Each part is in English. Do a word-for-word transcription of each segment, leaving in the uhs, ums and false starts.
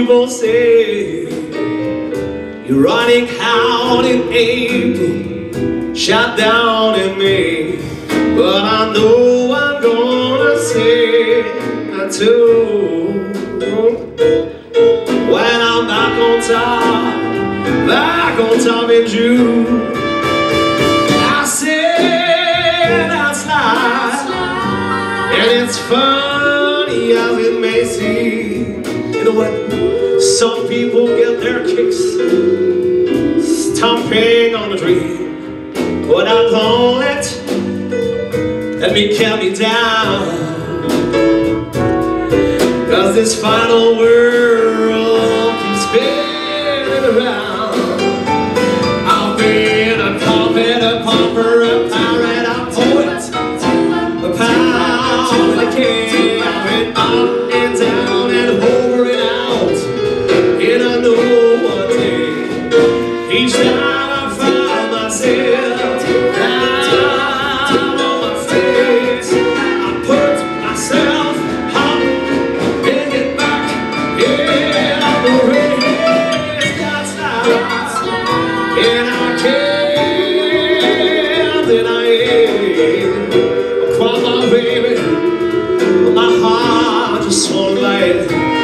people say you're running out in April, shut down in May, but I know I'm gonna say that too. When I'm back on top, back on top in June, I say that's life, and it's funny as it may seem. You know what? Some people get their kicks stomping on the dream, but I don't let let me count me down, 'cause this final world keeps spinning around. I've been a puppet, a pumper, a pirate, a poet, a pound and a king. I've been up and down and over and out, and I know one day, each time I find myself down on my face, I put myself up and get back in on the race. That's life, and I can't deny it. Come on, baby, my heart just won't bite.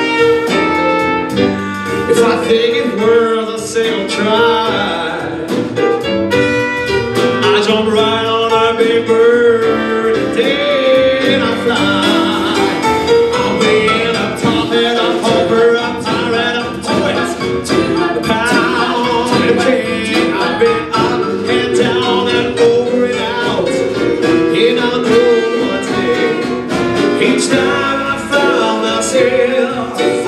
If I think it's worth a single try, I jump right on a big bird and then I fly. I'll be in a puppet, a pumper, a pirate, a poet, a pound and a king. I've been up and down and over and out, and I know one day, each time I found myself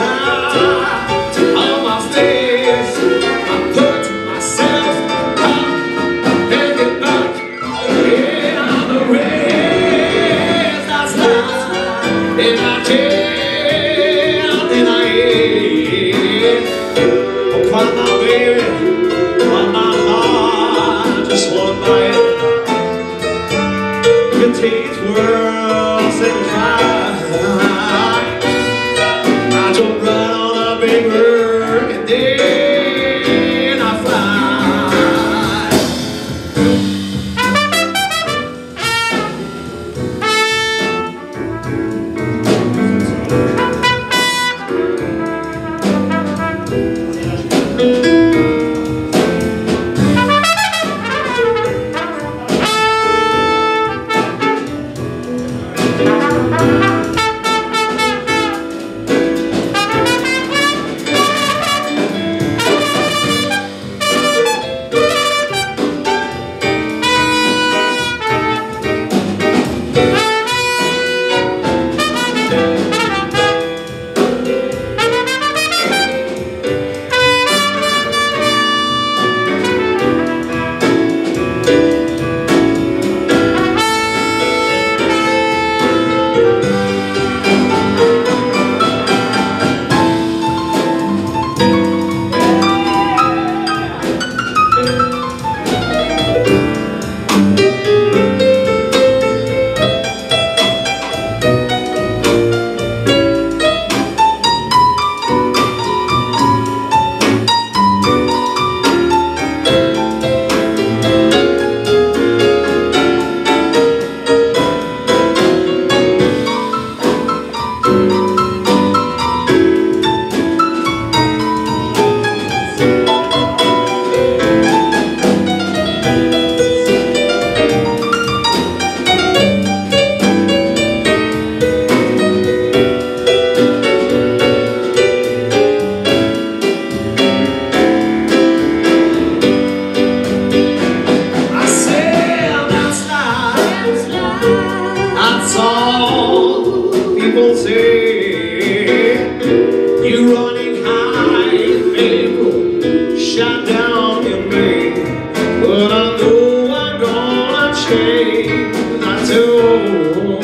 on my face, I put myself up and get back in on the race. That's life, and I can't deny it. Oh, come on, baby, but my heart just won't buy it. You can take this world, say try. I jump right on a big bird and then I fly. That's all people say. You're running high in April, shut down in May, but I know I'm gonna change that too.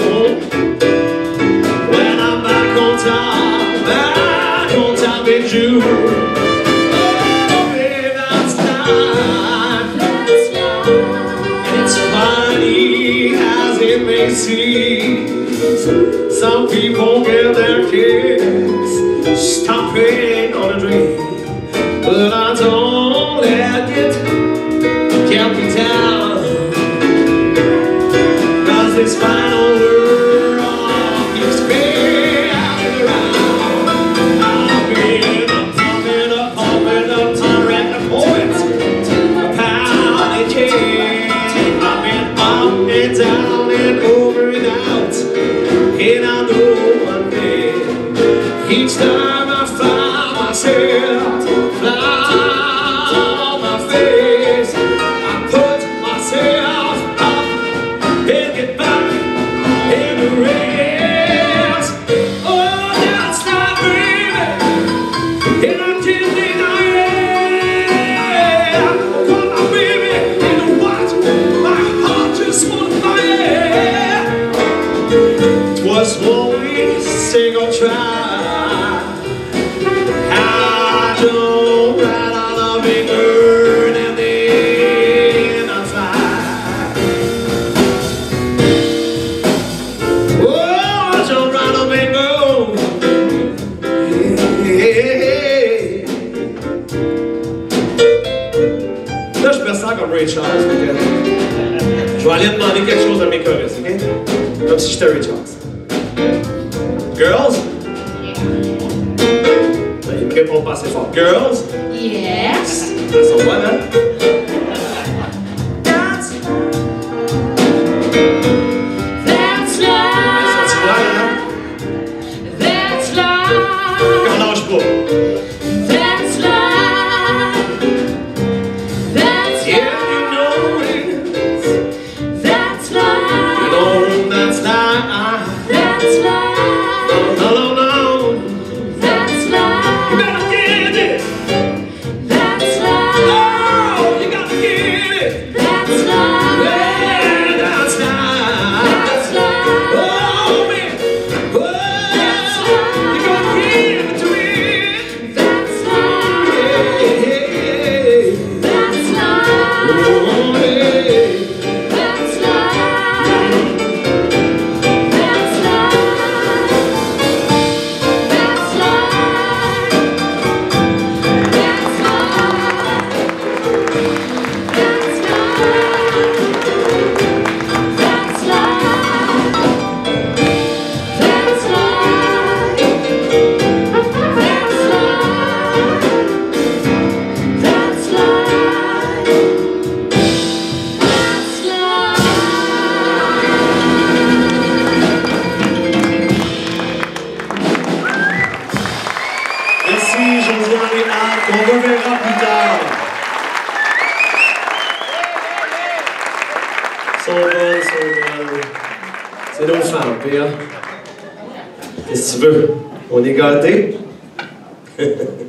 When I'm back on top, back on top in June, oh baby, that's life, and it's funny as it may seem. Some people get their kicks stop preying on a dream, but I don't let it get me down. Cause this final world keeps spinning around. I've been a pumping, a pumping, a tyrant, a poet, a pounding king. I've been up and down and over and out, and I know one thing. Each time I find myself flat on my face, I put myself up and get back in the race. Oh, now it's not baby, and I can't deny it. Oh, come on, baby, you know what? My heart just won't fire. Twas only single try. I don't ride on a big bird and then I fly. Oh, I don't ride on a big bird. Yeah. Là, je fais ça comme Ray Charles. Je vais aller demander quelque chose à mes choristes, ok? Comme si j'étais Ray Charles. Girls? Il me répond pas assez fort. Girls? Yes. Elles sont bonnes, hein? That's That's Elles sont-tu bonnes, hein? love. That's love. On lâche pas. That's love. That's Yeah, you know it. love. That's You love. know that's life. That's love. No, no, no. That's You love. gotta get it. That's love. Oh, you gotta get it. That's love. Yeah, that's life. That's love. Oh, man. Oh, you gotta give it to me. That's love. Yeah. That's love. Oh, yeah. That's love. That's love. That's love. That's love. That's love. That's love. That's love. That's love. That's love. That's love. Merci, Josiane et Anne. On reverra plus tard. Sont bonnes, sont bonnes. C'est nos femmes, P A. Qu'est-ce que tu veux? On est gâtés?